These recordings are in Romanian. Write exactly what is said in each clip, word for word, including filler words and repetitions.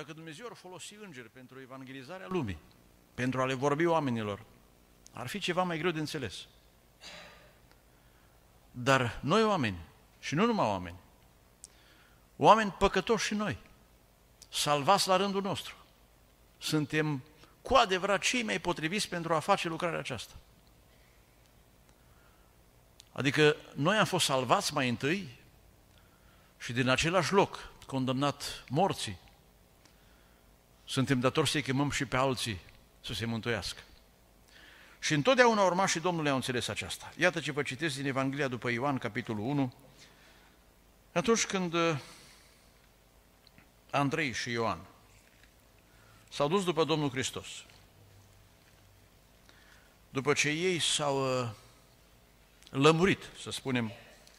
Dacă Dumnezeu ar folosi îngeri pentru evangelizarea lumii, pentru a le vorbi oamenilor, ar fi ceva mai greu de înțeles. Dar noi oameni, și nu numai oameni, oameni păcătoși și noi, salvați la rândul nostru, suntem cu adevărat cei mai potriviți pentru a face lucrarea aceasta. Adică noi am fost salvați mai întâi și din același loc, condamnat morții, suntem datori să-i chemăm și pe alții să se mântuiască. Și întotdeauna urmașii Domnului au înțeles aceasta. Iată ce vă citesc din Evanghelia după Ioan, capitolul unu. Atunci când Andrei și Ioan s-au dus după Domnul Hristos, după ce ei s-au lămurit, să spunem,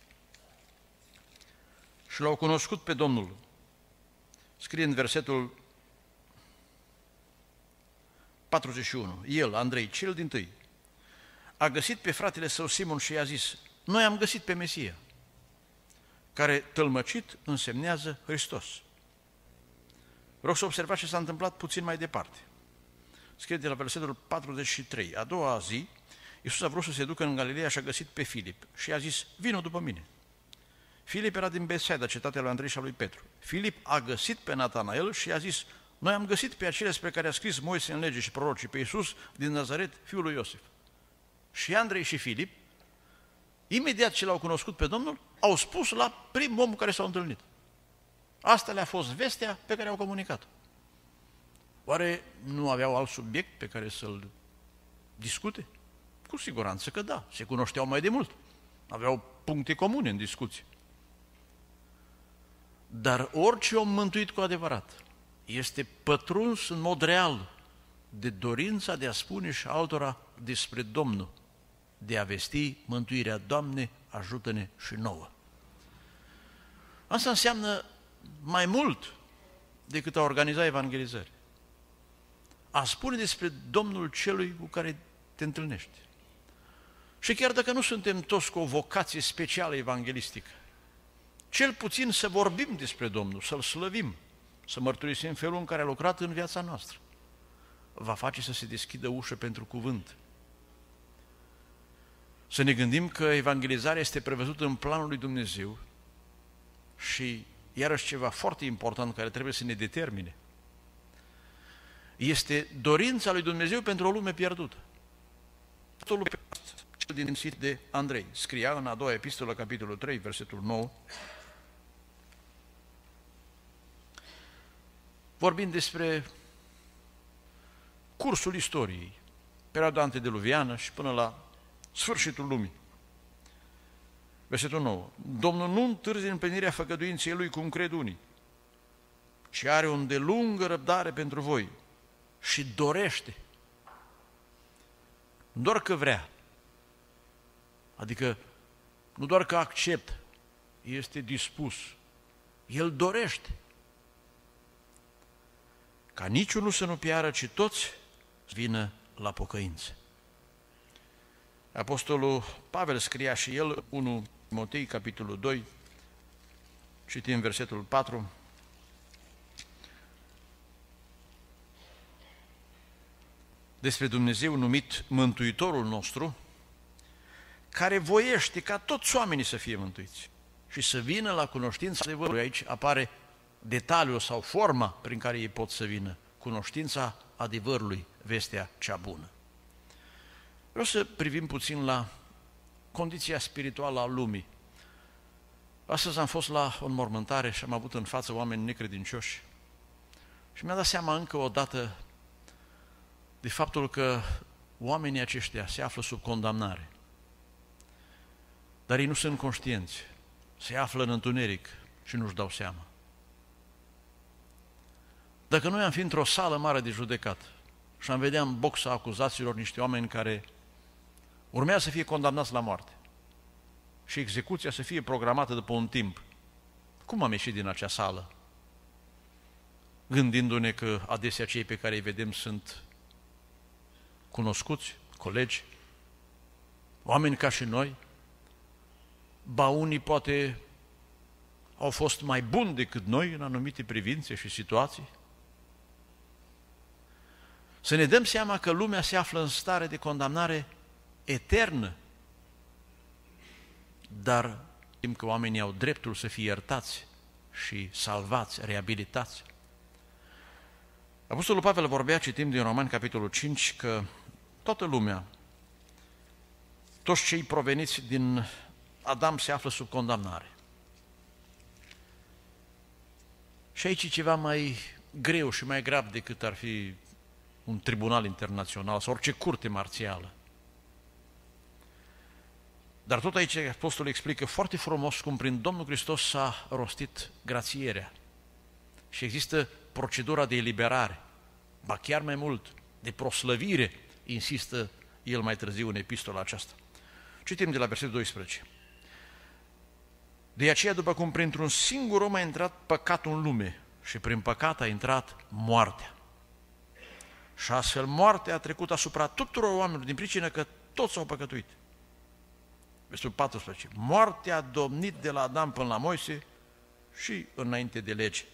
și l-au cunoscut pe Domnul, scrie în versetul patruzeci și unu, el, Andrei, cel dintâi, a găsit pe fratele său Simon și i-a zis, noi am găsit pe Mesia, care tălmăcit însemnează Hristos. Rog să observați ce s-a întâmplat puțin mai departe. Scrie de la versetul patruzeci și trei, a doua zi, Iisus a vrut să se ducă în Galileea și a găsit pe Filip și i-a zis, vino după mine. Filip era din Betsaida, cetatea lui Andrei și a lui Petru. Filip a găsit pe Natanael și i-a zis, noi am găsit pe acele spre care a scris Moise în lege și prorocii, pe Iisus din Nazaret, fiul lui Iosif. Și Andrei și Filip, imediat ce l-au cunoscut pe Domnul, au spus la primul om cu care s-au întâlnit. Asta le-a fost vestea pe care au comunicat-o. Oare nu aveau alt subiect pe care să-l discute? Cu siguranță că da, se cunoșteau mai de mult. Aveau puncte comune în discuție. Dar orice om mântuit cu adevărat este pătruns în mod real de dorința de a spune și altora despre Domnul, de a vesti mântuirea. Doamne, ajută-ne și nouă. Asta înseamnă mai mult decât a organiza evangelizări. A spune despre Domnul celui cu care te întâlnești. Și chiar dacă nu suntem toți cu o vocație specială evanghelistică, cel puțin să vorbim despre Domnul, să-L slăvim, să mărturisim felul în care a lucrat în viața noastră, va face să se deschidă ușă pentru cuvânt. Să ne gândim că evangelizarea este prevăzută în planul lui Dumnezeu și iarăși ceva foarte important care trebuie să ne determine. Este dorința lui Dumnezeu pentru o lume pierdută. Cel din sit de Andrei scria în a doua epistolă, capitolul trei, versetul nouă, vorbind despre cursul istoriei, perioada antediluviană și până la sfârșitul lumii. Versetul nouă. Domnul nu întârzie în împlinirea făgăduinței Lui, cum cred unii, ci are o îndelungă răbdare pentru voi și dorește. Nu doar că vrea, adică nu doar că acceptă, este dispus, El dorește ca niciunul să nu piară, ci toți să vină la pocăință. Apostolul Pavel scria și el, unu Timotei, capitolul doi, citim versetul patru, despre Dumnezeu numit Mântuitorul nostru, care voiește ca toți oamenii să fie mântuiți și să vină la cunoștința adevărului. Aici apare detaliul sau forma prin care ei pot să vină, cunoștința adevărului, vestea cea bună. Vreau să privim puțin la condiția spirituală a lumii. Astăzi am fost la o înmormântare și am avut în față oameni necredincioși și mi-a dat seama încă o dată de faptul că oamenii aceștia se află sub condamnare. Dar ei nu sunt conștienți, se află în întuneric și nu-și dau seama. Dacă noi am fi într-o sală mare de judecată și am vedea în boxa acuzaților niște oameni care urmează să fie condamnați la moarte și execuția să fie programată după un timp, cum am ieșit din acea sală? Gândindu-ne că adesea cei pe care îi vedem sunt cunoscuți, colegi, oameni ca și noi, ba unii poate au fost mai buni decât noi în anumite privințe și situații, să ne dăm seama că lumea se află în stare de condamnare eternă, dar știm că oamenii au dreptul să fie iertați și salvați, reabilitați. Apostolul Pavel vorbea, citim din Romani, capitolul cinci, că toată lumea, toți cei proveniți din Adam se află sub condamnare. Și aici e ceva mai greu și mai grav decât ar fi un tribunal internațional sau orice curte marțială. Dar tot aici Apostolul explică foarte frumos cum prin Domnul Hristos s-a rostit grațierea. Și există procedura de eliberare, ba chiar mai mult, de proslăvire, insistă el mai târziu în epistola aceasta. Citim de la versetul doisprezece. De aceea, după cum printr-un singur om a intrat păcatul în lume și prin păcat a intrat moartea. Și astfel moartea a trecut asupra tuturor oamenilor din pricină că toți s-au păcătuit. Versetul paisprezece. Moartea a domnit de la Adam până la Moise și înainte de lege.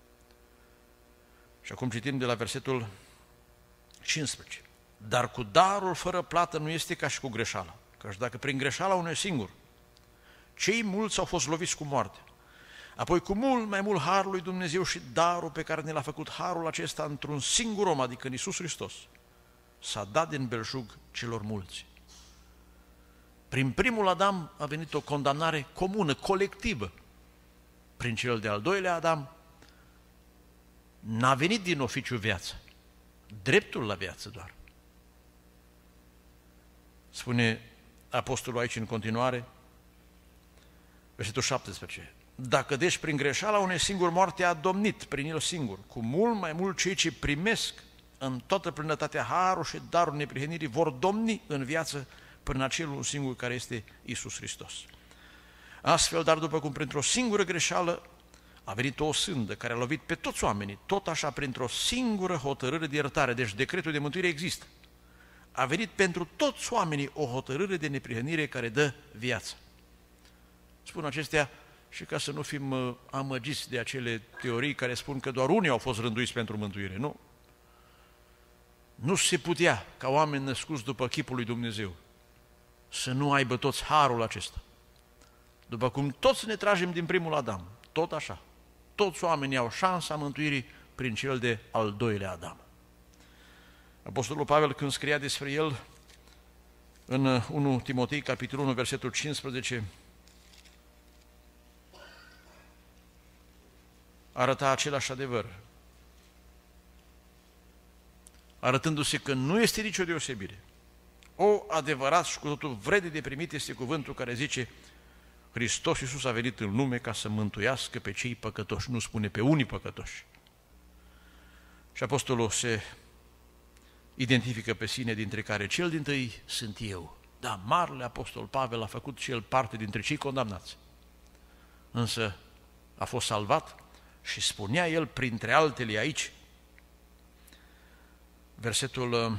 Și acum citim de la versetul cincisprezece. Dar cu darul fără plată nu este ca și cu greșeala. Căci dacă prin greșeala unui singur, cei mulți au fost loviți cu moarte, apoi cu mult mai mult harul lui Dumnezeu și darul pe care ne l-a făcut harul acesta într-un singur om, adică în Iisus Hristos, s-a dat din belșug celor mulți. Prin primul Adam a venit o condamnare comună, colectivă. Prin cel de-al doilea Adam n-a venit din oficiu viață, dreptul la viață doar. Spune apostolul aici în continuare, versetul șaptesprezece. Dacă deci prin greșeala unei singur moarte a domnit prin el singur, cu mult mai mult cei ce primesc în toată plinătatea harul și darul neprihănirii vor domni în viață prin acel un singur care este Iisus Hristos. Astfel, dar după cum printr-o singură greșeală a venit o sândă care a lovit pe toți oamenii, tot așa printr-o singură hotărâre de iertare, deci decretul de mântuire există. A venit pentru toți oamenii o hotărâre de neprihănire care dă viață. Spun acestea și ca să nu fim amăgiți de acele teorii care spun că doar unii au fost rânduiți pentru mântuire. Nu. Nu se putea ca oameni născuți după chipul lui Dumnezeu să nu aibă toți harul acesta. După cum toți ne tragem din primul Adam, tot așa, toți oamenii au șansa mântuirii prin cel de al doilea Adam. Apostolul Pavel, când scria despre el în întâi Timotei, capitolul unu, versetul cincisprezece, arăta același adevăr, arătându-se că nu este nicio deosebire. O, adevărat și cu totul vrede de primit este cuvântul care zice: Hristos Iisus a venit în lume ca să mântuiască pe cei păcătoși, nu spune pe unii păcătoși. Și apostolul se identifică pe sine, dintre care cel dintâi sunt eu. Da, marele apostol Pavel a făcut și el parte dintre cei condamnați. Însă a fost salvat și spunea el, printre altele aici, versetul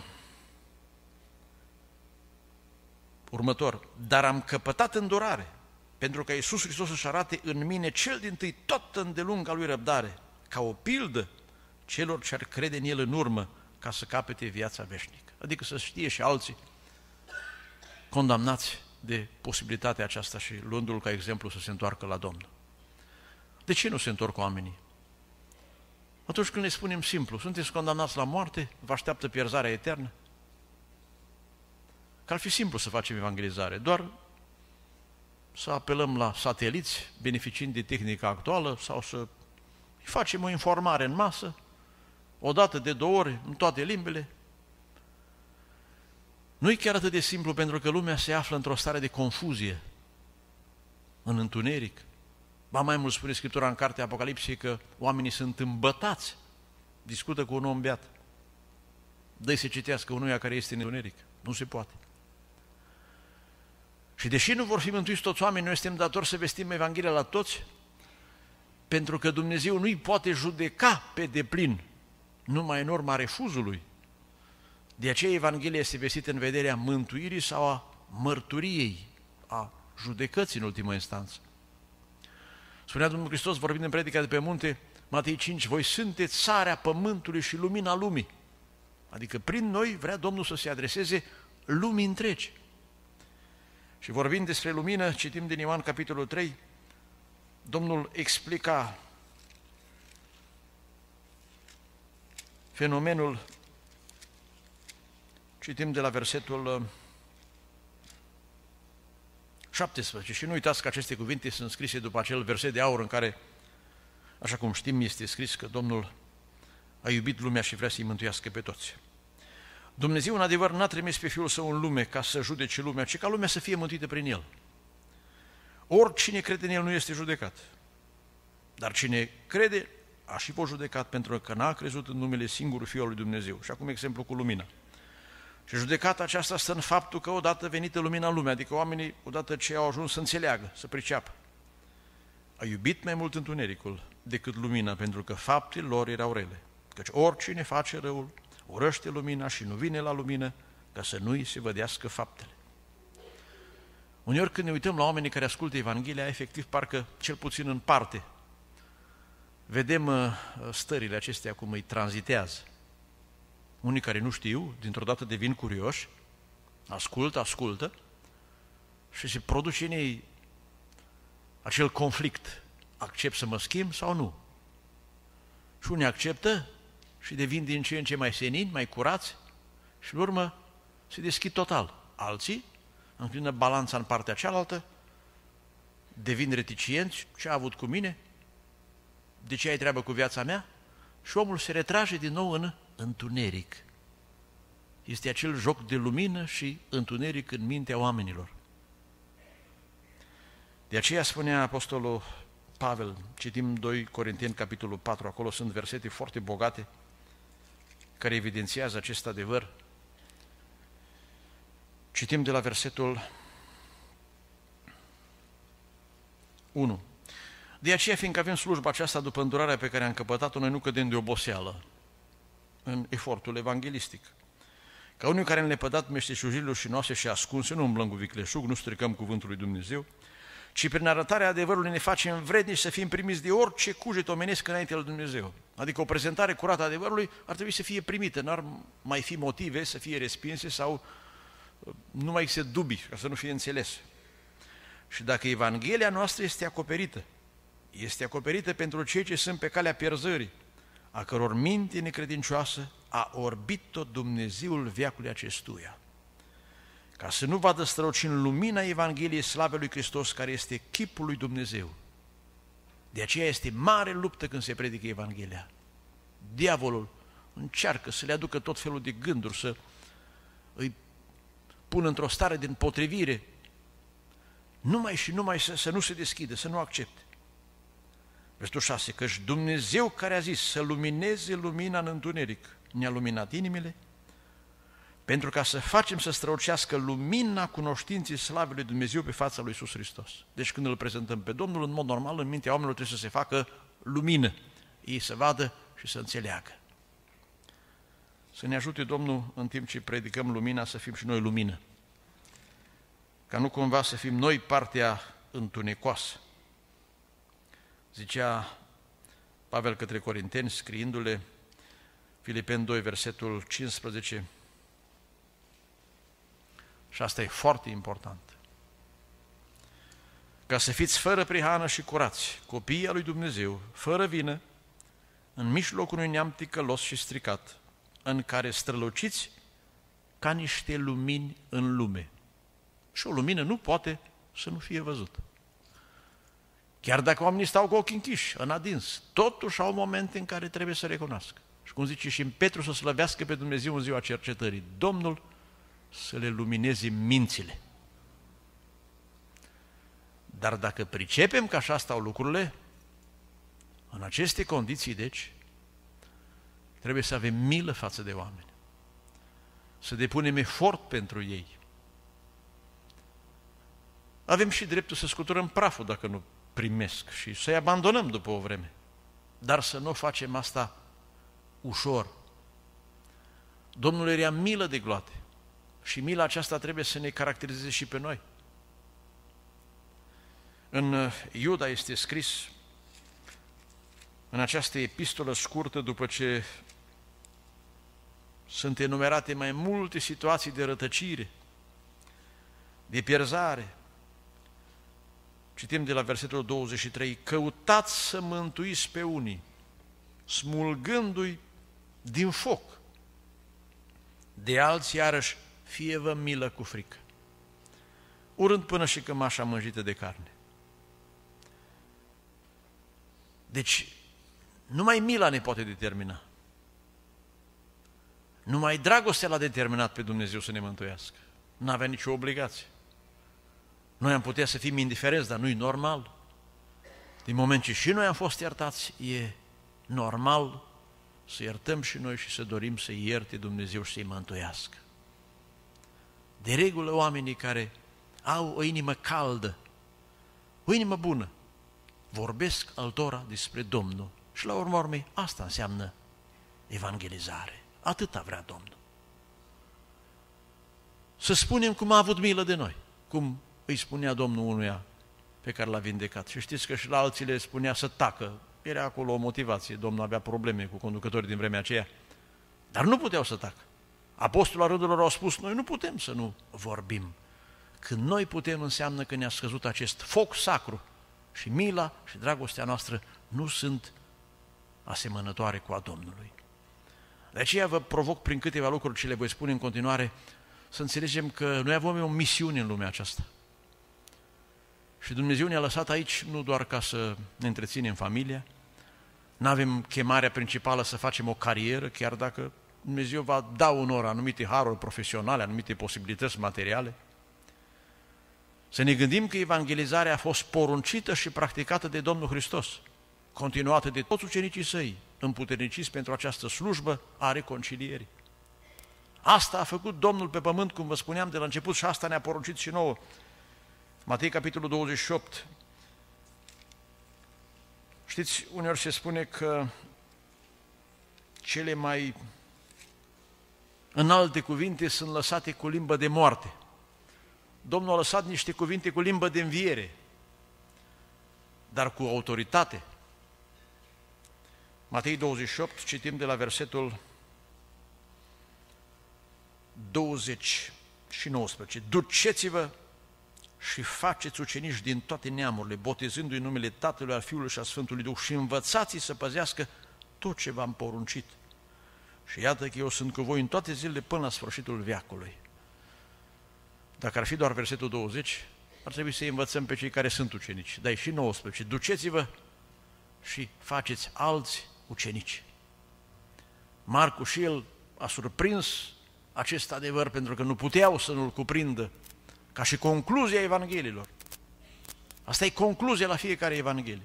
următor: dar am căpătat îndurare, pentru că Iisus Hristos își arate în mine cel dintâi toată îndelunga lui răbdare, ca o pildă celor ce ar crede în el în urmă, ca să capete viața veșnică. Adică să știe și alții condamnați de posibilitatea aceasta și luându-l ca exemplu să se întoarcă la Domnul. De ce nu se întorc oamenii? Atunci când le spunem simplu: sunteți condamnați la moarte, vă așteaptă pierzarea eternă. Că ar fi simplu să facem evangelizare, doar să apelăm la sateliți, beneficiind de tehnica actuală, sau să facem o informare în masă, o dată de două ori, în toate limbile. Nu e chiar atât de simplu, pentru că lumea se află într-o stare de confuzie, în întuneric. Ba mai mult spune Scriptura în cartea Apocalipsei că oamenii sunt îmbătați. Discută cu un om beat. Dă-i să citească unuia care este în întuneric. Nu se poate. Și deși nu vor fi mântuiți toți oamenii, noi suntem datori să vestim Evanghelia la toți, pentru că Dumnezeu nu-i poate judeca pe deplin, numai în urma refuzului. De aceea Evanghelia este vestită în vederea mântuirii sau a mărturiei, a judecății în ultimă instanță. Spunea Domnul Hristos, vorbind în predica de pe munte, Matei cinci, voi sunteți sarea pământului și lumina lumii. Adică prin noi vrea Domnul să se adreseze lumii întregi. Și vorbind despre lumină, citim din Ioan capitolul trei, Domnul explica fenomenul, citim de la versetul șaptesprezece. Și nu uitați că aceste cuvinte sunt scrise după acel verset de aur în care, așa cum știm, este scris că Domnul a iubit lumea și vrea să-i mântuiască pe toți. Dumnezeu, în adevăr, n-a trimis pe Fiul Său în lume ca să judece lumea, ci ca lumea să fie mântuită prin El. Oricine crede în El nu este judecat. Dar cine crede a și fost judecat pentru că n-a crezut în numele singurul Fiul lui Dumnezeu. Și acum exemplu cu lumina. Și judecata aceasta stă în faptul că odată venită lumina în lume, adică oamenii, odată ce au ajuns să înțeleagă, să priceapă, a iubit mai mult întunericul decât lumina, pentru că faptele lor erau rele. Căci oricine face răul, urăște lumina și nu vine la lumină, ca să nu-i se vădească faptele. Uneori când ne uităm la oamenii care ascultă Evanghelia, efectiv parcă, cel puțin în parte, vedem stările acestea cum îi tranzitează. Unii care nu știu, dintr-o dată devin curioși, ascultă, ascultă și se produce în ei acel conflict. Accept să mă schimb sau nu? Și unii acceptă și devin din ce în ce mai senini, mai curați și în urmă se deschid total. Alții înclină balanța în partea cealaltă, devin reticienți, ce a avut cu mine? De ce ai treabă cu viața mea? Și omul se retrage din nou în întuneric. Este acel joc de lumină și întuneric în mintea oamenilor. De aceea spunea apostolul Pavel, citim doi Corinteni, capitolul patru, acolo sunt versete foarte bogate care evidențiază acest adevăr. Citim de la versetul unu. De aceea, fiindcă avem slujba aceasta după îndurarea pe care am căpătat-o, noi nu cădem de oboseală în efortul evanghelistic. Ca unii care ne-am lepădat meșteșugirilor și noastre și ascunse, nu umblăm cu vicleșug, nu stricăm cuvântul lui Dumnezeu, ci prin arătarea adevărului ne facem vrednici să fim primiți de orice cuget omenesc înainte lui Dumnezeu. Adică o prezentare curată a adevărului ar trebui să fie primită, n-ar mai fi motive să fie respinse sau nu mai există dubii, ca să nu fie înțeles. Și dacă Evanghelia noastră este acoperită, este acoperită pentru cei ce sunt pe calea pierzării, a căror minte necredincioasă a orbit-o Dumnezeul veacului acestuia, ca să nu vadă strălucind lumina Evangheliei slavei lui Hristos, care este chipul lui Dumnezeu. De aceea este mare luptă când se predică Evanghelia. Diavolul încearcă să le aducă tot felul de gânduri, să îi pună într-o stare de împotrivire, numai și numai să, să nu se deschidă, să nu accepte. Versetul șase, căci Dumnezeu care a zis să lumineze lumina în întuneric, ne-a luminat inimile, pentru ca să facem să strălucească lumina cunoștinței slavei lui Dumnezeu pe fața lui Iisus Hristos. Deci când îl prezentăm pe Domnul, în mod normal, în mintea oamenilor trebuie să se facă lumină, ei să vadă și să înțeleagă. Să ne ajute Domnul în timp ce predicăm lumina să fim și noi lumină, ca nu cumva să fim noi partea întunecoasă. Zicea Pavel către Corinteni, scriindu-le, Filipeni doi, versetul cincisprezece, și asta e foarte important, ca să fiți fără prihană și curați, copiii lui Dumnezeu, fără vină, în mijlocul unui neam ticălos și stricat, în care străluciți ca niște lumini în lume. Și o lumină nu poate să nu fie văzută. Chiar dacă oamenii stau cu ochii închiși, în adins, totuși au momente în care trebuie să recunoască. Și cum zice și în Petru, să slăvească pe Dumnezeu în ziua cercetării. Domnul să le lumineze mințile. Dar dacă pricepem că așa stau lucrurile, în aceste condiții, deci, trebuie să avem milă față de oameni, să depunem efort pentru ei. Avem și dreptul să scuturăm praful dacă nu primesc și să-i abandonăm după o vreme, dar să nu facem asta ușor. Domnul era milă de gloate și mila aceasta trebuie să ne caracterizeze și pe noi. În Iuda este scris, în această epistolă scurtă, după ce sunt enumerate mai multe situații de rătăcire, de pierzare. Citim de la versetul douăzeci și trei, căutați să mântuiți pe unii, smulgându-i din foc. De alții, iarăși, fie-vă milă cu frică, urând până și cămașa mânjită de carne. Deci, numai mila ne poate determina. Numai dragostea l-a determinat pe Dumnezeu să ne mântuiască. Nu avea nicio obligație. Noi am putea să fim indiferenți, dar nu-i normal. Din moment ce și noi am fost iertați, e normal să iertăm și noi și să dorim să ierte Dumnezeu și să-i mântuiască. De regulă, oamenii care au o inimă caldă, o inimă bună, vorbesc altora despre Domnul. Și la urmă urmei, asta înseamnă evangelizare. Atâta vrea Domnul. Să spunem cum a avut milă de noi, cum îi spunea Domnul unuia pe care l-a vindecat. Și știți că și la alții le spunea să tacă. Era acolo o motivație. Domnul avea probleme cu conducătorii din vremea aceea. Dar nu puteau să tacă. Apostolul la rândul lor au spus, noi nu putem să nu vorbim. Când noi putem, înseamnă că ne-a scăzut acest foc sacru și mila și dragostea noastră nu sunt asemănătoare cu a Domnului. De aceea vă provoc prin câteva lucruri ce le voi spune în continuare să înțelegem că noi avem o misiune în lumea aceasta. Și Dumnezeu ne-a lăsat aici nu doar ca să ne întreținem familia, nu avem chemarea principală să facem o carieră, chiar dacă Dumnezeu va da unor anumite haruri profesionale, anumite posibilități materiale. Să ne gândim că evangelizarea a fost poruncită și practicată de Domnul Hristos, continuată de toți ucenicii săi, împuterniciți pentru această slujbă a reconcilierii. Asta a făcut Domnul pe pământ, cum vă spuneam de la început, și asta ne-a poruncit și nouă. Matei, capitolul douăzeci și opt. Știți, uneori se spune că cele mai înalte cuvinte sunt lăsate cu limbă de moarte. Domnul a lăsat niște cuvinte cu limbă de înviere, dar cu autoritate. Matei douăzeci și opt, citim de la versetul douăzeci și nouăsprezece. Duceți-vă și faceți ucenici din toate neamurile, botezându-i numele Tatălui, al Fiului și al Sfântului Duh și învățați-i să păzească tot ce v-am poruncit. Și iată că eu sunt cu voi în toate zilele până la sfârșitul veacului. Dacă ar fi doar versetul douăzeci, ar trebui să învățăm pe cei care sunt ucenici. Dar e și nouăsprezece. Duceți-vă și faceți alți ucenici. Marcu și el a surprins acest adevăr pentru că nu puteau să nu-l cuprindă ca și concluzia Evangheliilor. Asta e concluzia la fiecare Evanghelie.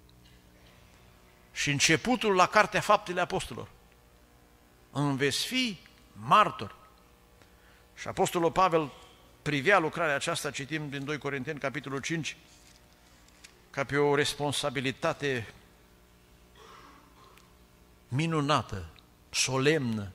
Și începutul la Cartea Faptele Apostolilor. Îmi veți fi martori. Și Apostolul Pavel privea lucrarea aceasta, citim din doi Corinteni, capitolul cinci, ca pe o responsabilitate minunată, solemnă.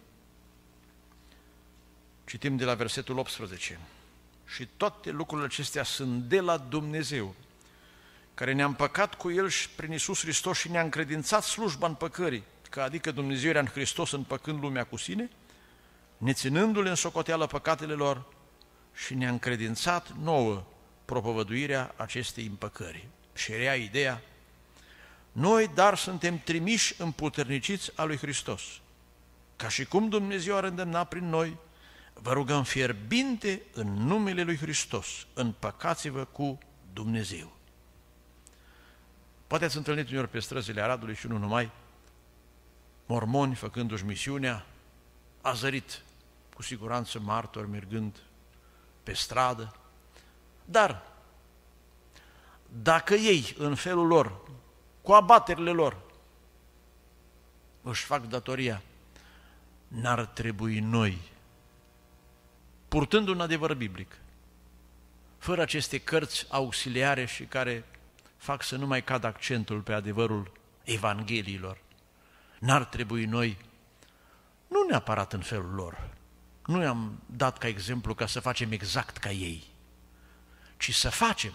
Citim de la versetul optsprezece. Și toate lucrurile acestea sunt de la Dumnezeu, care ne-a împăcat cu El și prin Iisus Hristos și ne-a încredințat slujba împăcării, că adică Dumnezeu era în Hristos împăcând lumea cu sine, neținându-le în socoteală păcatele lor și ne-a încredințat nouă propovăduirea acestei împăcări. Și rea ideea, noi dar suntem trimiși împuterniciți a lui Hristos, ca și cum Dumnezeu a îndemnat prin noi, vă rugăm fierbinte în numele lui Hristos, împăcați-vă cu Dumnezeu. Poate ați întâlnit uneori pe străzile Aradului și nu numai, mormoni făcându-și misiunea, a zărit cu siguranță martori mergând pe stradă, dar dacă ei, în felul lor, cu abaterile lor, își fac datoria, n-ar trebui noi, purtând un adevăr biblic, fără aceste cărți auxiliare și care fac să nu mai cad accentul pe adevărul Evangheliilor, n-ar trebui noi, nu neapărat în felul lor, nu i-am dat ca exemplu ca să facem exact ca ei, ci să facem.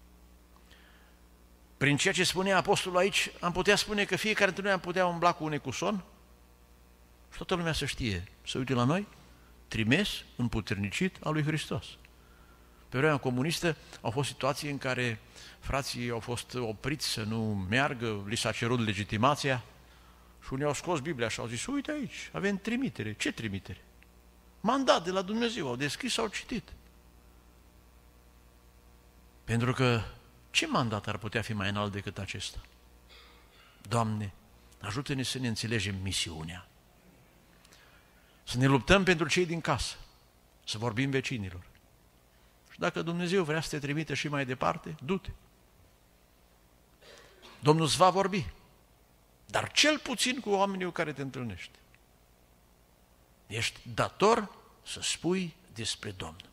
Prin ceea ce spunea apostolul aici, am putea spune că fiecare dintre noi am putea umbla cu un ecuson Și toată lumea să știe, să uite la noi, trimis, împuternicit al lui Hristos. Pe vremea comunistă au fost situații în care frații au fost opriți să nu meargă, li s-a cerut legitimația și unii au scos Biblia și au zis, uite aici, avem trimitere. Ce trimitere? Mandat de la Dumnezeu, au deschis, au citit. Pentru că ce mandat ar putea fi mai înalt decât acesta? Doamne, ajută-ne să ne înțelegem misiunea. Să ne luptăm pentru cei din casă, să vorbim vecinilor. Și dacă Dumnezeu vrea să te trimite și mai departe, du-te. Domnul îți va vorbi, dar cel puțin cu oamenii cu care te întâlnești. Ești dator să spui despre Domnul.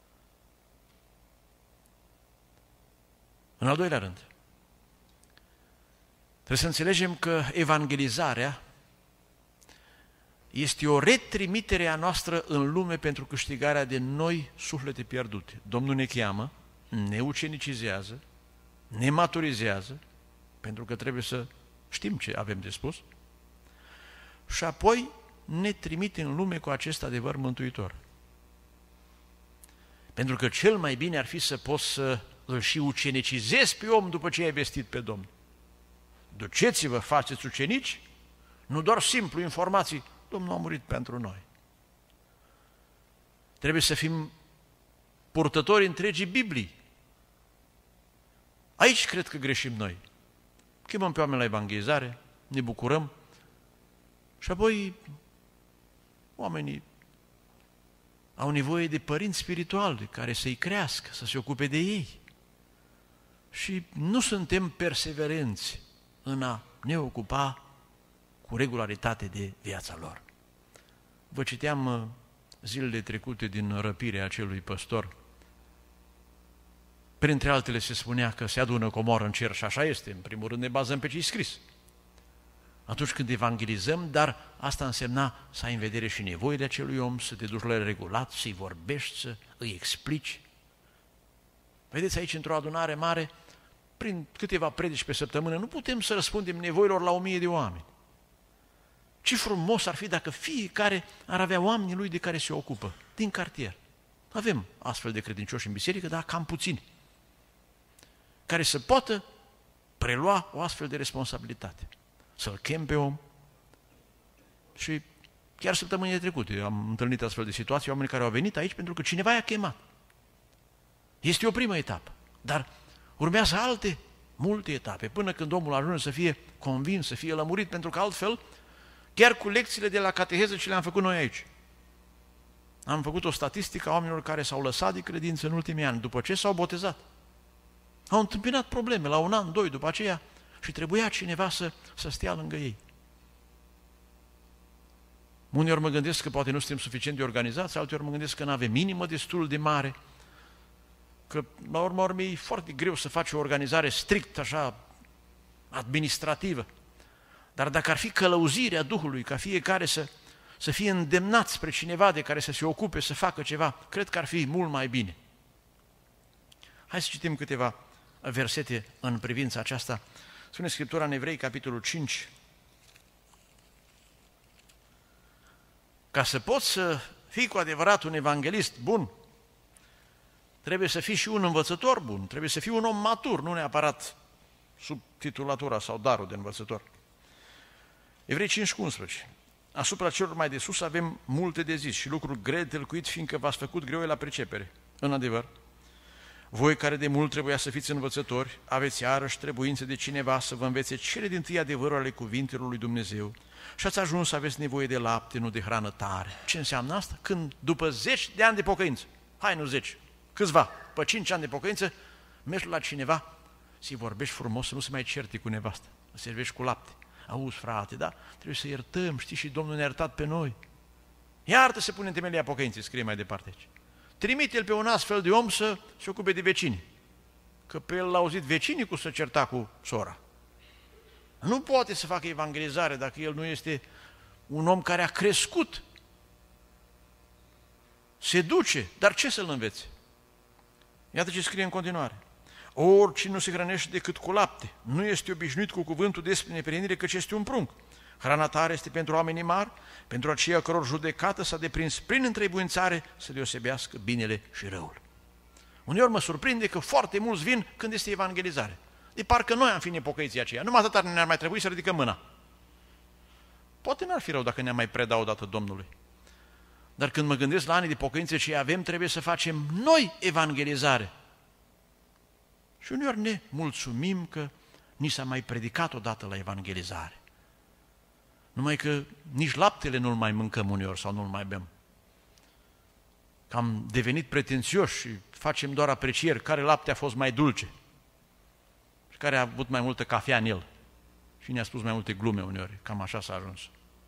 În al doilea rând, trebuie să înțelegem că evangelizarea este o retrimitere a noastră în lume pentru câștigarea de noi suflete pierdute. Domnul ne cheamă, ne ucenicizează, ne maturizează, pentru că trebuie să știm ce avem de spus, și apoi ne trimite în lume cu acest adevăr mântuitor. Pentru că cel mai bine ar fi să poți să îl și ucenicizezi pe om după ce ai vestit pe Domnul. Duceți-vă, faceți ucenici, nu doar simplu informații, Domnul a murit pentru noi. Trebuie să fim purtători întregii Biblii. Aici cred că greșim noi. Chemăm pe oameni la evangelizare, ne bucurăm și apoi oamenii au nevoie de părinți spirituali care să-i crească, să se ocupe de ei. Și nu suntem perseverenți în a ne ocupa cu regularitate de viața lor. Vă citeam zilele trecute din răpirea acelui păstor. Printre altele se spunea că se adună comoră în cer și așa este. În primul rând ne bazăm pe ce-i scris. Atunci când evangelizăm, dar asta însemna să ai în vedere și nevoile acelui om, să te duci la el regulat, să-i vorbești, să îi explici. Vedeți, aici, într-o adunare mare, prin câteva predici pe săptămână, nu putem să răspundem nevoilor la o mie de oameni. Ce frumos ar fi dacă fiecare ar avea oamenii lui de care se ocupă, din cartier. Avem astfel de credincioși în biserică, dar cam puțini, care să poată prelua o astfel de responsabilitate. Să-l chem pe om. Și chiar săptămânile trecute am întâlnit astfel de situații, oameni care au venit aici pentru că cineva i-a chemat. Este o primă etapă, dar urmează alte, multe etape, până când omul ajunge să fie convins, să fie lămurit, pentru că altfel, chiar cu lecțiile de la cateheză ce le-am făcut noi aici, am făcut o statistică a oamenilor care s-au lăsat de credință în ultimii ani, după ce s-au botezat. Au întâmpinat probleme la un an, doi după aceea și trebuia cineva să, să stea lângă ei. Uneori mă gândesc că poate nu suntem suficient de organizați, alteori mă gândesc că nu avem inimă destul de mare, că la urma urmei e foarte greu să faci o organizare strict, așa, administrativă. Dar dacă ar fi călăuzirea Duhului, ca fiecare să, să fie îndemnat spre cineva de care să se ocupe, să facă ceva, cred că ar fi mult mai bine. Hai să citim câteva versete în privința aceasta. Spune Scriptura în Evrei, capitolul cinci. Ca să poți să fii cu adevărat un evanghelist bun, trebuie să fii și un învățător bun, trebuie să fii un om matur, nu neapărat sub titulatura sau darul de învățător. Evrei cinci cu unsprezece. Asupra celor mai de sus avem multe de zis și lucruri grele de tălcuit, fiindcă v-ați făcut greu la pricepere. În adevăr, voi care de mult trebuia să fiți învățători, aveți iarăși trebuință de cineva să vă învețe cele dintâi adevăruri ale cuvintelor lui Dumnezeu și ați ajuns să aveți nevoie de lapte, nu de hrană tare. Ce înseamnă asta? Când după zeci de ani de pocăință, hai nu zeci, câțiva, pe cinci ani de pocăință, mergi la cineva să-i vorbești frumos, să nu se mai certe cu nevastă, să servești cu lapte. Auzi, frate, da? Trebuie să iertăm, știi, și Domnul ne-a iertat pe noi. Iartă se pune în temelia pocăinței, scrie mai departe aici. Trimite-l pe un astfel de om să se ocupe de vecini. Că pe el l-a auzit vecinii cu să certa cu sora. Nu poate să facă evangelizare dacă el nu este un om care a crescut. Se duce, dar ce să-l învețe? Iată ce scrie în continuare. Oricine nu se hrănește decât cu lapte, nu este obișnuit cu cuvântul despre neprihănire, căci este un prunc. Hrana tare este pentru oamenii mari, pentru aceia căror judecată s-a deprins prin întrebuințare să deosebească binele și răul. Uneori mă surprinde că foarte mulți vin când este evangelizare. De parcă noi am fi nepocăiții aceia. Numai atât ne-ar mai trebui să ridicăm mâna. Poate n-ar fi rău dacă ne-am mai preda odată Domnului. Dar când mă gândesc la anii de pocăință ce avem, trebuie să facem noi evangelizare. Și uneori ne mulțumim că ni s-a mai predicat odată la evangelizare. Numai că nici laptele nu-l mai mâncăm uneori sau nu-l mai bem. Că am devenit pretențioși și facem doar aprecieri care lapte a fost mai dulce și care a avut mai multă cafea în el. Și ne-a spus mai multe glume uneori, cam așa s-a ajuns.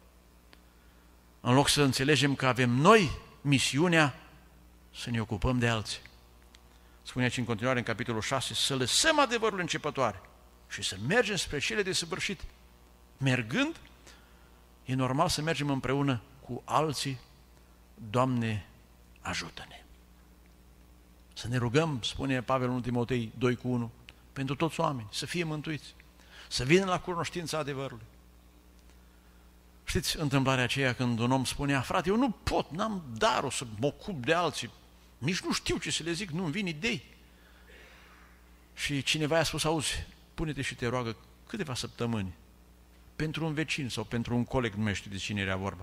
În loc să înțelegem că avem noi misiunea să ne ocupăm de alții. Spune aici în continuare în capitolul șase, să lăsăm adevărul începătoare și să mergem spre cele de săvârșit. Mergând, e normal să mergem împreună cu alții. Doamne, ajută-ne! Să ne rugăm, spune Pavel în Timotei doi cu unu, pentru toți oamenii, să fie mântuiți, să vină la cunoștința adevărului. Știți întâmplarea aceea când un om spunea, frate, eu nu pot, n-am darul să mă ocup de alții, nici nu știu ce să le zic, nu-mi vin idei. Și cineva i-a spus, auzi, pune-te și te roagă câteva săptămâni pentru un vecin sau pentru un coleg, nu mai știu de cine era vorba.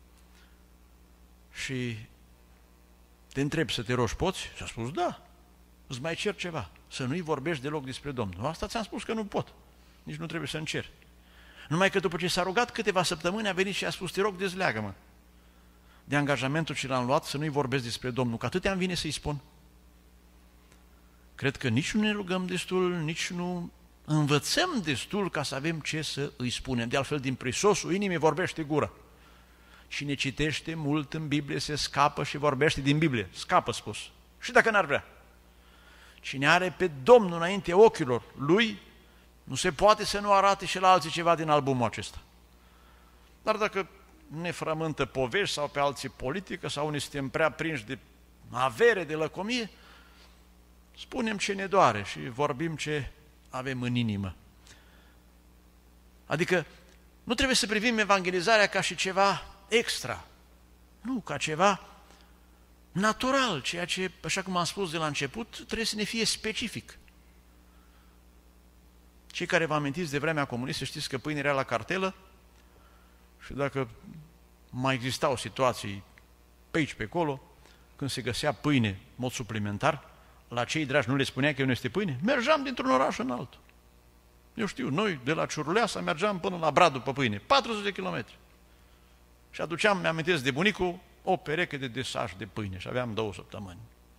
Și te întrebi să te rogi, poți? Și a spus, da, îți mai cer ceva, să nu-i vorbești deloc despre Domnul. Asta ți-am spus că nu pot, nici nu trebuie să încerci. Numai că după ce s-a rugat câteva săptămâni, a venit și a spus, te rog, dezleagă-mă de angajamentul ce l-am luat să nu-i vorbesc despre Domnul, că atâtea îmi vine să-i spun. Cred că nici nu ne rugăm destul, nici nu învățăm destul ca să avem ce să îi spunem. De altfel, din prisosul inimii vorbește gura. Cine citește mult în Biblie se scapă și vorbește din Biblie. Scapă spus. Și dacă n-ar vrea. Cine are pe Domnul înainte ochilor lui, nu se poate să nu arate și la alții ceva din albumul acesta. Dar dacă ne frământă povești sau pe alții politică sau ne suntem prea prinși de avere, de lăcomie, spunem ce ne doare și vorbim ce avem în inimă. Adică nu trebuie să privim evangelizarea ca și ceva extra, nu, ca ceva natural, ceea ce, așa cum am spus de la început, trebuie să ne fie specific. Cei care vă amintiți de vremea comunistă, știți că pâinea era la cartelă și dacă mai existau situații pe aici, pe acolo, când se găsea pâine în mod suplimentar, la cei dragi nu le spunea că nu este pâine? Mergeam dintr-un oraș în altul. Eu știu, noi de la Ciuruleasa mergeam până la Brad după pâine, patruzeci de kilometri. Și aduceam, mi-amintesc de bunicul, o pereche de desaj de pâine și aveam două săptămâni.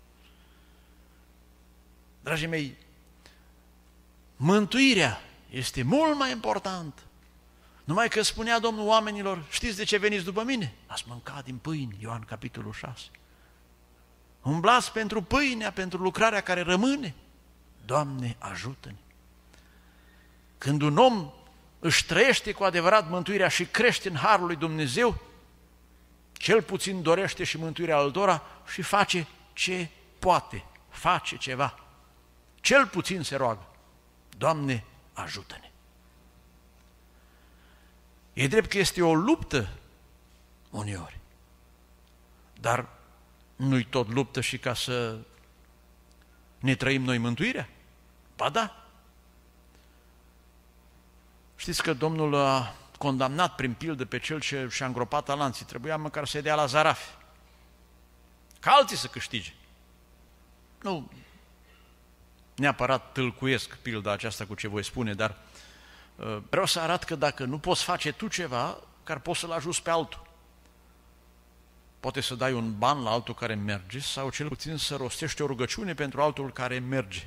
Dragii mei, mântuirea este mult mai importantă. Numai că spunea Domnul oamenilor, știți de ce veniți după mine? Ați mâncat din pâine, Ioan capitolul șase. Umblați pentru pâinea, pentru lucrarea care rămâne. Doamne, ajută-ne! Când un om își trăiește cu adevărat mântuirea și crește în harul lui Dumnezeu, cel puțin dorește și mântuirea altora și face ce poate, face ceva. Cel puțin se roagă. Doamne, ajută-ne! E drept că este o luptă uneori, dar nu-i tot luptă și ca să ne trăim noi mântuirea? Ba da! Știți că Domnul a condamnat prin pildă pe cel ce și-a îngropat talanții, trebuia măcar să-i dea la zarafi, ca alții să câștige. Nu neapărat tâlcuiesc pilda aceasta cu ce voi spune, dar uh, vreau să arăt că dacă nu poți face tu ceva, care poți să-l ajuți pe altul. Poate să dai un ban la altul care merge sau cel puțin să rostești o rugăciune pentru altul care merge.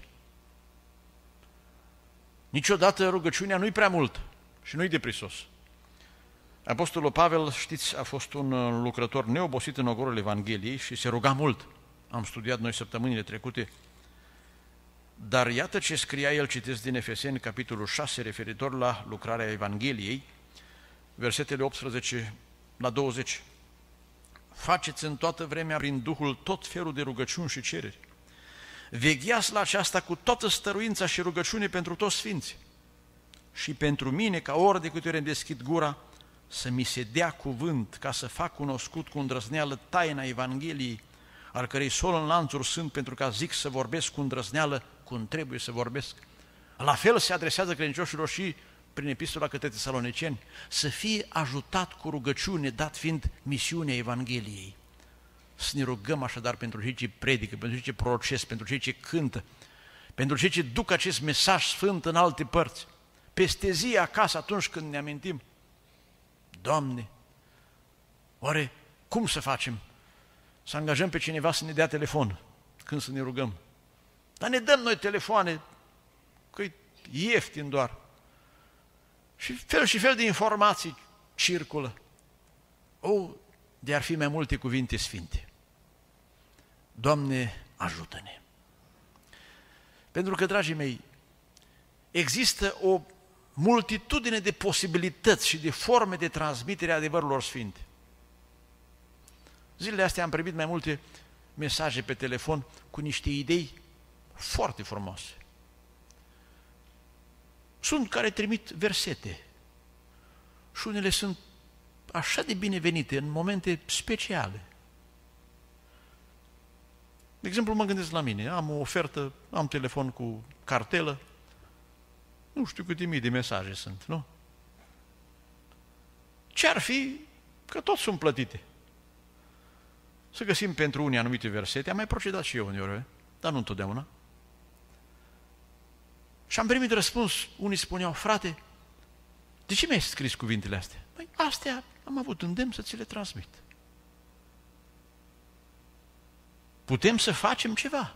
Niciodată rugăciunea nu-i prea mult și nu-i de prisos. Apostolul Pavel, știți, a fost un lucrător neobosit în ogorul Evangheliei și se ruga mult. Am studiat noi săptămânile trecute. Dar iată ce scria el, citesc din Efeseni, capitolul șase, referitor la lucrarea Evangheliei, versetele optsprezece la douăzeci. Faceți în toată vremea prin Duhul tot felul de rugăciuni și cereri. Vegheați la aceasta cu toată stăruința și rugăciune pentru toți sfinții și pentru mine, ca ori de câte ori îmi deschid gura, să mi se dea cuvânt ca să fac cunoscut cu îndrăzneală taina Evangheliei, al cărei sol în lanțuri sunt pentru ca zic să vorbesc cu îndrăzneală cum trebuie să vorbesc. La fel se adresează credincioșilor și prin epistola către Tesaloniceni, să fie ajutat cu rugăciune, dat fiind misiunea Evangheliei. Să ne rugăm așadar pentru cei ce predică, pentru cei ce procesc, pentru cei ce cântă, pentru cei ce duc acest mesaj sfânt în alte părți. Peste zi acasă, atunci când ne amintim, Doamne, oare cum să facem? Să angajăm pe cineva să ne dea telefon când să ne rugăm. Dar ne dăm noi telefoane, că-i ieftin doar. Și fel și fel de informații circulă. O, de ar fi mai multe cuvinte sfinte. Doamne, ajută-ne! Pentru că, dragii mei, există o multitudine de posibilități și de forme de transmitere a adevărurilor sfinte. Zilele astea am primit mai multe mesaje pe telefon cu niște idei foarte frumoase. Sunt care trimit versete și unele sunt așa de binevenite în momente speciale. De exemplu, mă gândesc la mine, am o ofertă, am telefon cu cartelă, nu știu câte mii de mesaje sunt, nu? Ce-ar fi că toți sunt plătite? Să găsim pentru unii anumite versete, am mai procedat și eu uneori, dar nu întotdeauna. Și am primit răspuns, unii spuneau, frate, de ce mi-ai scris cuvintele astea? Păi, astea am avut îndemn să ți le transmit. Putem să facem ceva.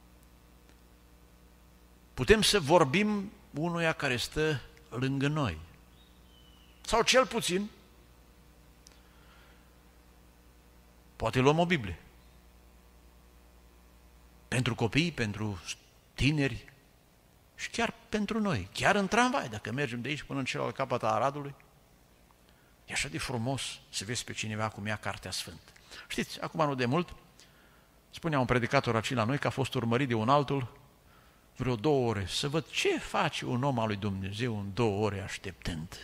Putem să vorbim unuia care stă lângă noi. Sau cel puțin, poate luăm o Biblie. Pentru copii, pentru tineri și chiar pentru noi. Chiar în tramvai, dacă mergem de aici până în celălalt capăt a Aradului. E așa de frumos să vezi pe cineva cum ia Cartea Sfântă. Știți, acum nu de mult, spunea un predicator aici la noi că a fost urmărit de un altul vreo două ore, să văd ce face un om al lui Dumnezeu în două ore așteptând.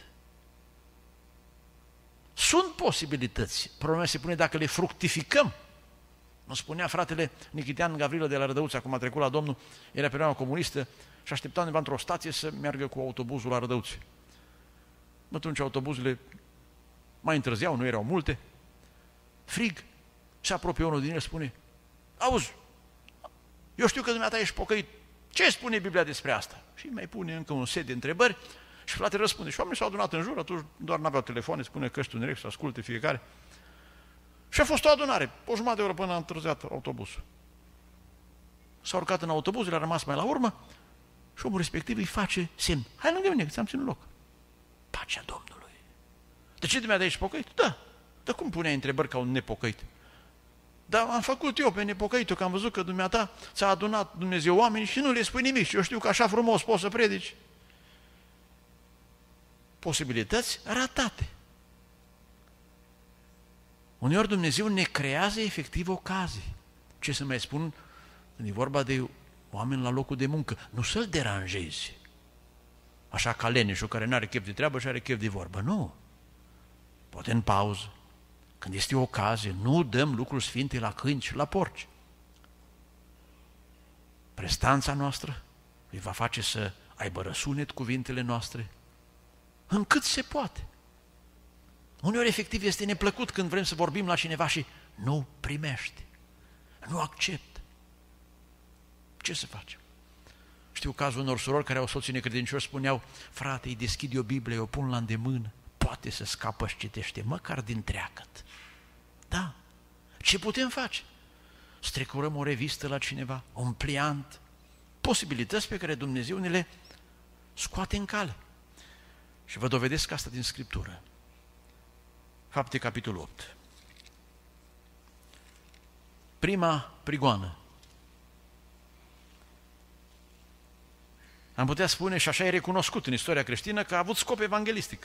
Sunt posibilități, problema se pune dacă le fructificăm. Îmi spunea fratele Nichitean Gavrilă de la Rădăuți, acum a trecut la Domnul, era perioada comunistă și aștepta undeva într-o stație să meargă cu autobuzul la Rădăuți. Atunci autobuzele mai întârziau, nu erau multe, frig, se apropie unul din el, spune, auzi, eu știu că dumneata ești pocăit, ce spune Biblia despre asta? Și mai pune încă un set de întrebări și fratele răspunde. Și oamenii s-au adunat în jur, atunci doar n-aveau telefoane, spune căști în să asculte fiecare. Și a fost o adunare, o jumătate de oră până a întârziat autobuzul. S-a urcat în autobuz, el a rămas mai la urmă și omul respectiv îi face semn. Hai lângă mine, că ți-am ținut loc. Pacea Domnului. De ce dumneata ești pocăit? Da. Dar cum puneai întrebări ca un nepocăit? Dar am făcut eu pe nepocăitul, că am văzut că dumneata ți-a adunat Dumnezeu oameni și nu le spui nimic. Și eu știu că așa frumos poți să predici. Posibilități ratate. Uneori Dumnezeu ne creează efectiv ocazii. Ce să mai spun, când e vorba de oameni la locul de muncă, nu să-l deranjezi. Așa ca leneșul care nu are chef de treabă și are chef de vorbă. Nu. Poate în pauză. Când este o ocazie, nu dăm lucruri sfinte la câini și la porci. Prestanța noastră îi va face să aibă răsunet cuvintele noastre, încât se poate. Uneori efectiv este neplăcut când vrem să vorbim la cineva și nu primește, nu acceptă. Ce să facem? Știu cazul unor surori care au soții necredincioși, spuneau, frate, îi deschid eu Biblia, o pun la îndemână, poate să scapă și citește, măcar din treacăt. Da. Ce putem face? Strecurăm o revistă la cineva, un pliant, posibilități pe care Dumnezeu ne le scoate în cale. Și vă dovedesc asta din Scriptură. Fapte, capitolul opt. Prima prigoană. Am putea spune, și așa e recunoscut în istoria creștină, că a avut scop evanghelistic.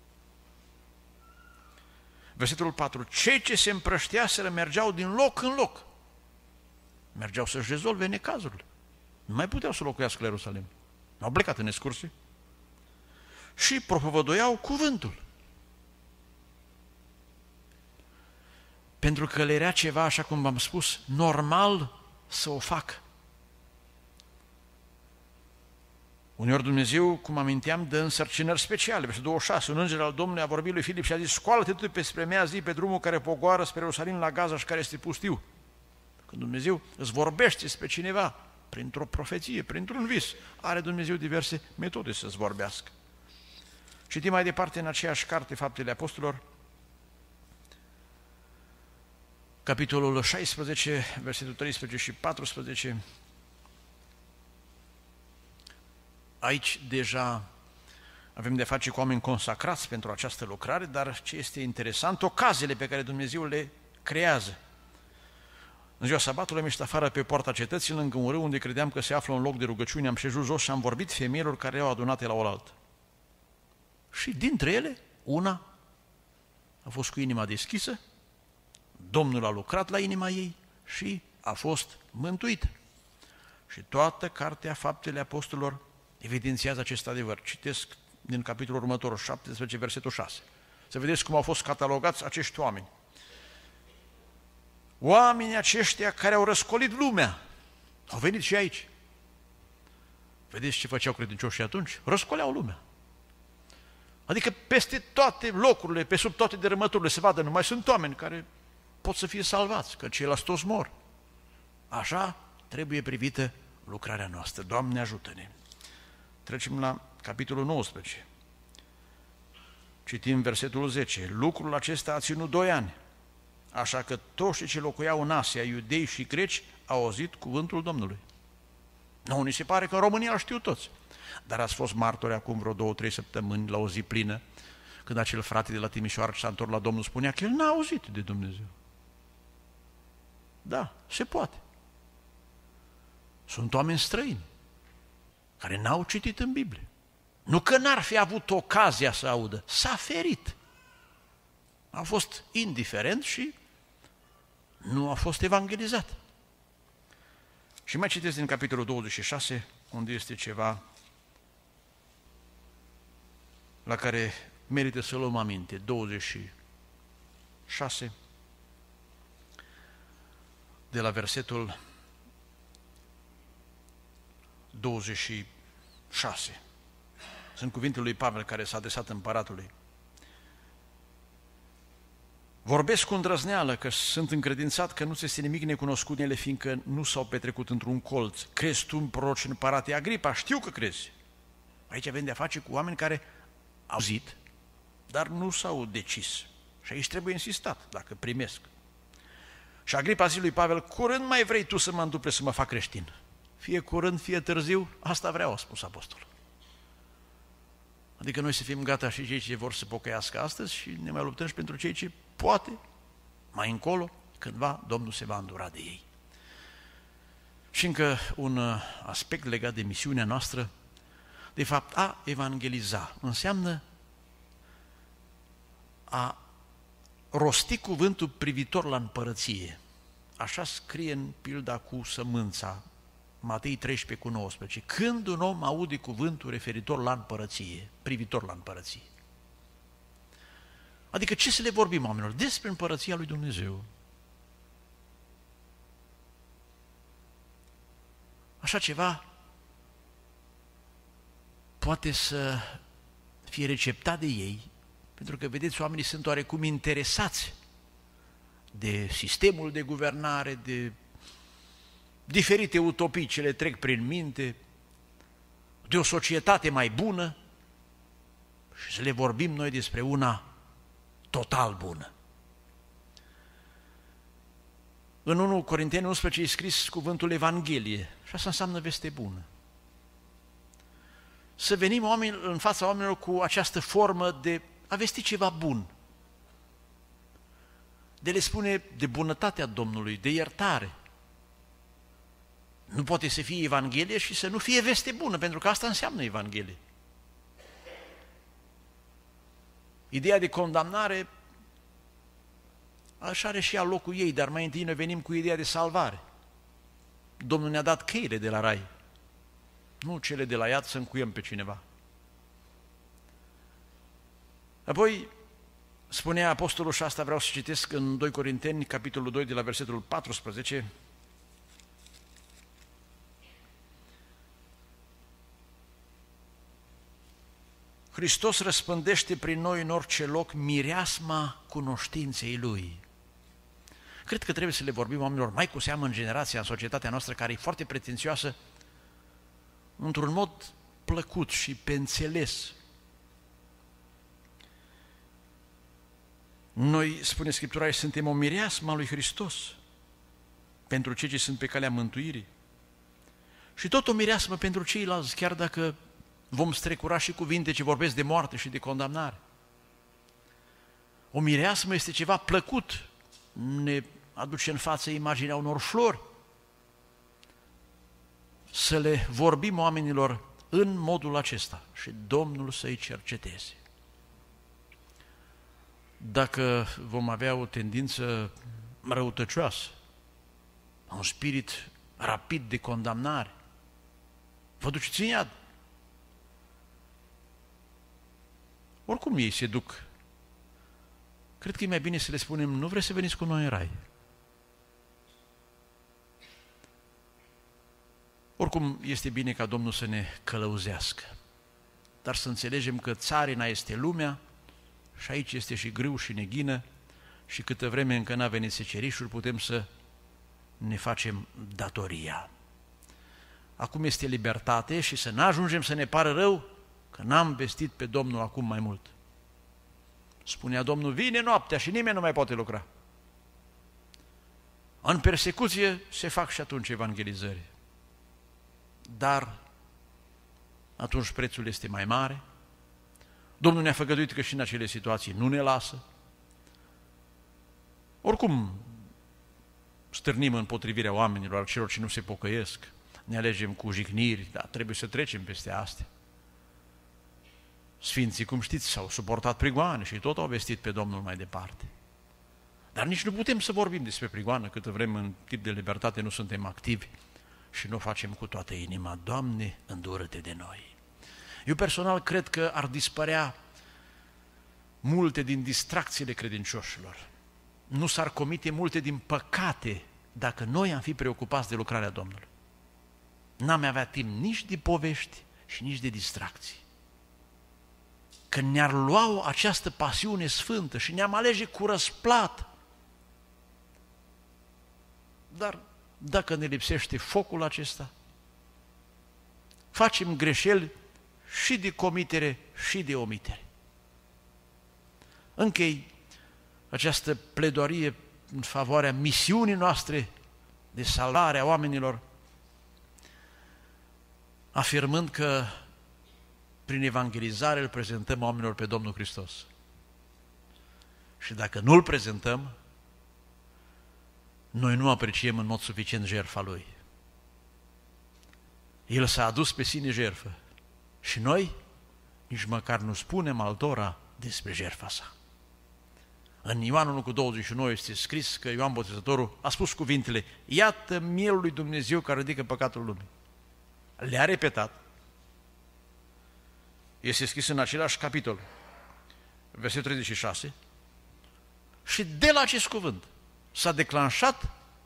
Versetul patru. Cei ce se împrășteaseră mergeau din loc în loc. Mergeau să-și rezolve necazurile. Nu mai puteau să locuiască la Ierusalim. Au plecat în excursie. Și propovăduiau cuvântul. pentru că le era ceva, așa cum v-am spus, normal să o facă. Uneori Dumnezeu, cum aminteam, dă însărcinări speciale. Versetul douăzeci și șase, un înger al Domnului a vorbit lui Filip și a zis: scoală-te tu pe spre mea zi pe drumul care pogoară spre Ierusalim la Gaza și care este pustiu. Când Dumnezeu îți vorbește spre cineva, printr-o profeție, printr-un vis, are Dumnezeu diverse metode să-ți vorbească. Citim mai departe în aceeași carte, Faptele Apostolilor, capitolul șaisprezece, versetul treisprezece și paisprezece. Aici deja avem de face cu oameni consacrați pentru această lucrare, dar ce este interesant, ocaziile pe care Dumnezeu le creează. În ziua sabatului am ieșit afară pe poarta cetății, lângă un râu unde credeam că se află un loc de rugăciune, am șezut jos și am vorbit femeilor care erau adunate la oaltă. Și dintre ele, una a fost cu inima deschisă, Domnul a lucrat la inima ei și a fost mântuită. Și toată cartea Faptele Apostolilor evidențiază acest adevăr. Citesc din capitolul următor, șaptesprezece, versetul șase. Să vedeți cum au fost catalogați acești oameni. Oamenii aceștia care au răscolit lumea au venit și aici. Vedeți ce făceau credincioșii atunci? Răscoleau lumea. Adică peste toate locurile, pe sub toate dărâmăturile se vadă, numai sunt oameni care pot să fie salvați, că ceilalți toți mor. Așa trebuie privită lucrarea noastră. Doamne, ajută-ne! Trecem la capitolul nouăsprezece. Citim versetul zece. Lucrul acesta a ținut doi ani, așa că toți cei ce locuiau în Asia, iudei și greci, au auzit cuvântul Domnului. Nu, ni se pare că în România îl știu toți. Dar ați fost martori acum vreo două, trei săptămâni la o zi plină, când acel frate de la Timișoara ce s-a întors la Domnul spunea că el n-a auzit de Dumnezeu. Da, se poate. Sunt oameni străini care n-au citit în Biblie. Nu că n-ar fi avut ocazia să audă, s-a ferit. A fost indiferent și nu a fost evangelizat. Și mai citesc din capitolul douăzeci și șase, unde este ceva la care merită să luăm aminte. douăzeci și șase, de la versetul douăzeci și șase. Sunt cuvintele lui Pavel care s-a adresat împăratului. Vorbesc cu îndrăzneală că sunt încredințat că nu ți este nimic necunoscut în ele, fiindcă nu s-au petrecut într-un colț. Crezi tu în proroci, împărate Agripa? Știu că crezi. Aici avem de-a face cu oameni care au auzit, dar nu s-au decis. Și aici trebuie insistat, dacă primesc. Și Agripa a zis lui Pavel: curând mai vrei tu să mă înduple să mă fac creștin? Fie curând, fie târziu, asta vreau, a spus apostolul. Adică noi să fim gata și cei ce vor să pocăiască astăzi și ne mai luptăm și pentru cei ce poate, mai încolo, cândva Domnul se va îndura de ei. Și încă un aspect legat de misiunea noastră, de fapt, a evangeliza înseamnă a rosti cuvântul privitor la împărăție. Așa scrie în pilda cu sămânța, Matei treisprezece cu nouăsprezece. Când un om aude cuvântul referitor la împărăție, privitor la împărăție. Adică ce să le vorbim oamenilor? Despre împărăția lui Dumnezeu. Așa ceva poate să fie receptat de ei, pentru că, vedeți, oamenii sunt oarecum interesați de sistemul de guvernare, de diferite utopii ce le trec prin minte, de o societate mai bună, și să le vorbim noi despre una total bună. În întâi Corinteni unsprezece e scris cuvântul Evanghelie și asta înseamnă veste bună. Să venim oameni, în fața oamenilor cu această formă de a vesti ceva bun, de le spune de bunătatea Domnului, de iertare. Nu poate să fie Evanghelie și să nu fie veste bună, pentru că asta înseamnă Evanghelie. Ideea de condamnare așa are și ea locul ei, dar mai întâi noi venim cu ideea de salvare. Domnul ne-a dat cheile de la rai, nu cele de la iad să încuiem pe cineva. Apoi, Spunea apostolul, și asta vreau să citesc în doi Corinteni, capitolul doi, de la versetul paisprezece, Hristos răspândește prin noi în orice loc mireasma cunoștinței Lui. Cred că trebuie să le vorbim oamenilor, mai cu seamă în generația, în societatea noastră, care e foarte pretențioasă, într-un mod plăcut și pe înțeles. Noi, spune Scriptura, suntem o mireasmă a lui Hristos pentru cei ce sunt pe calea mântuirii și tot o mireasmă pentru ceilalți, chiar dacă vom strecura și cuvinte ce vorbesc de moarte și de condamnare. O mireasmă este ceva plăcut, ne aduce în față imaginea unor flori. Să le vorbim oamenilor în modul acesta și Domnul să-i cerceteze. Dacă vom avea o tendință răutăcioasă, un spirit rapid de condamnare, vă duceți în iad. Oricum ei se duc. Cred că e mai bine să le spunem, nu vreți să veniți cu noi în rai. Oricum este bine ca Domnul să ne călăuzească, dar să înțelegem că țarina este lumea și aici este și grâu și neghină și câtă vreme încă n-a venit secerișul, putem să ne facem datoria. Acum este libertate și să n-ajungem să ne pară rău că n-am vestit pe Domnul acum mai mult. Spunea Domnul, vine noaptea și nimeni nu mai poate lucra. În persecuție se fac și atunci evangelizări. Dar atunci prețul este mai mare. Domnul ne-a făgăduit că și în acele situații nu ne lasă. Oricum stârnim împotrivirea oamenilor, celor ce nu se pocăiesc, ne alegem cu jigniri, dar trebuie să trecem peste astea. Sfinții, cum știți, s-au suportat prigoane și tot au vestit pe Domnul mai departe. Dar nici nu putem să vorbim despre prigoană câtă vreme în tip de libertate nu suntem activi și nu o facem cu toată inima. Doamne, îndură-te de noi! Eu personal cred că ar dispărea multe din distracțiile credincioșilor. Nu s-ar comite multe din păcate dacă noi am fi preocupați de lucrarea Domnului. N-am avea timp nici de povești și nici de distracții. Când ne-ar lua această pasiune sfântă și ne-am alege cu răsplată, dar dacă ne lipsește focul acesta, facem greșeli și de comitere și de omitere. Închei această pledoarie în favoarea misiunii noastre de salvare a oamenilor, afirmând că prin evangelizare îl prezentăm oamenilor pe Domnul Hristos. Și dacă nu îl prezentăm, noi nu apreciem în mod suficient jertfa Lui. El s-a adus pe sine jertfă și noi nici măcar nu spunem altora despre jertfa sa. În Ioan unu cu douăzeci și nouă este scris că Ioan Botezătorul a spus cuvintele, iată mielul lui Dumnezeu care ridică păcatul lumii. Le-a repetat. Este scris în același capitol, versetul treizeci și șase, și de la acest cuvânt s-a declanșat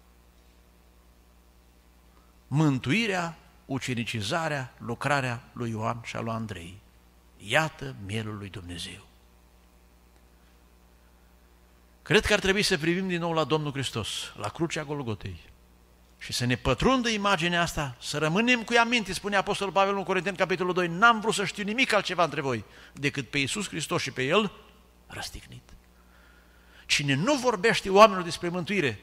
mântuirea, ucenicizarea, lucrarea lui Ioan și a lui Andrei. Iată mielul lui Dumnezeu. Cred că ar trebui să privim din nou la Domnul Hristos, la crucea Golgotei, și să ne pătrundă imaginea asta, să rămânem cu ea minte, spune Apostolul Pavel în Corinteni, capitolul doi, n-am vrut să știu nimic altceva între voi, decât pe Iisus Hristos și pe El răstignit. Cine nu vorbește oamenilor despre mântuire,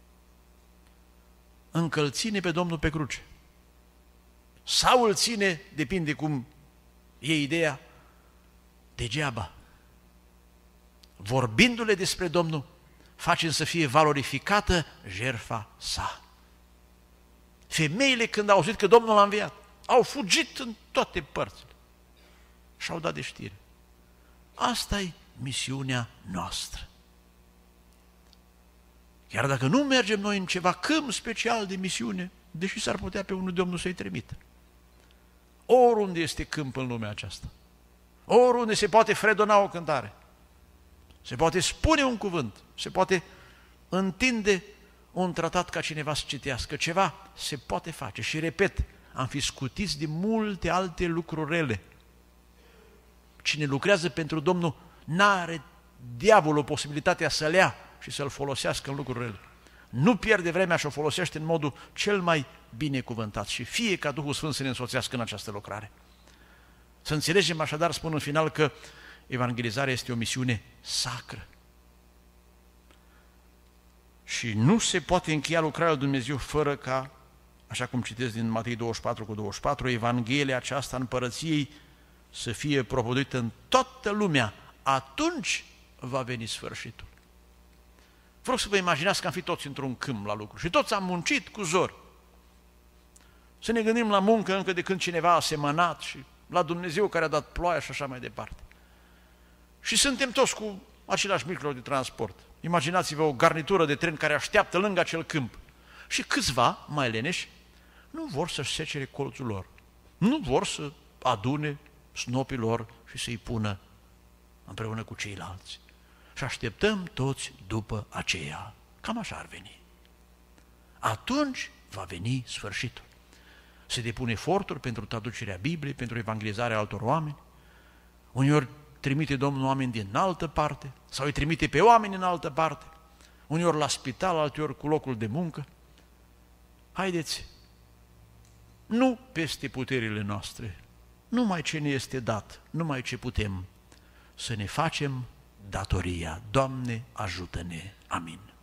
încă îl ține pe Domnul pe cruce. Sau îl ține, depinde cum e ideea, degeaba. Vorbindu-le despre Domnul, facem să fie valorificată jertfa sa. Femeile, când au auzit că Domnul l-a înviat, au fugit în toate părțile și au dat de știre. Asta e misiunea noastră. Chiar dacă nu mergem noi în ceva câmp special de misiune, deși s-ar putea pe unul Domnul să-i trimită. Oriunde este câmp în lumea aceasta, oriunde se poate fredona o cântare, se poate spune un cuvânt, se poate întinde un tratat ca cineva să citească, ceva se poate face. Și repet, am fi scutiți de multe alte lucruri rele. Cine lucrează pentru Domnul n-are diavolul posibilitatea să-l ia și să-l folosească în lucruri rele. Nu pierde vremea și o folosește în modul cel mai binecuvântat și fie ca Duhul Sfânt să ne însoțească în această lucrare. Să înțelegem așadar, spun în final, că evangelizarea este o misiune sacră. Și nu se poate încheia lucrarea lui Dumnezeu fără ca, așa cum citesc din Matei douăzeci și patru cu douăzeci și patru, Evanghelia aceasta în Împărăției să fie propovăduită în toată lumea. Atunci va veni sfârșitul. Vreau să vă imaginați că am fi toți într-un câmp la lucru și toți am muncit cu zor. Să ne gândim la muncă încă de când cineva a semănat și la Dumnezeu care a dat ploaia și așa mai departe. Și suntem toți cu același mijloc de transport. Imaginați-vă o garnitură de tren care așteaptă lângă acel câmp. Și câțiva, mai leneși, nu vor să-și secere colțul lor. Nu vor să adune snopii lor și să-i pună împreună cu ceilalți. Și așteptăm toți după aceea. Cam așa ar veni. Atunci va veni sfârșitul. Se depun eforturi pentru traducerea Bibliei, pentru evangelizarea altor oameni. Uneori trimite Domnul oameni din altă parte sau îi trimite pe oameni în altă parte. Uneori la spital, alteori cu locul de muncă. Haideți, nu peste puterile noastre, numai ce ne este dat, numai ce putem, să ne facem datoria. Doamne, ajută-ne! Amin.